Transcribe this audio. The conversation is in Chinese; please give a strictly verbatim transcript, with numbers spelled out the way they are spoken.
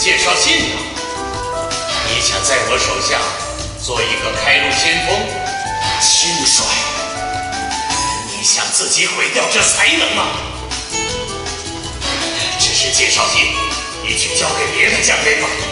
介绍信呢。你想在我手下做一个开路先锋，轻率？你想自己毁掉这才能吗？只是介绍信，你去交给别的将领吧。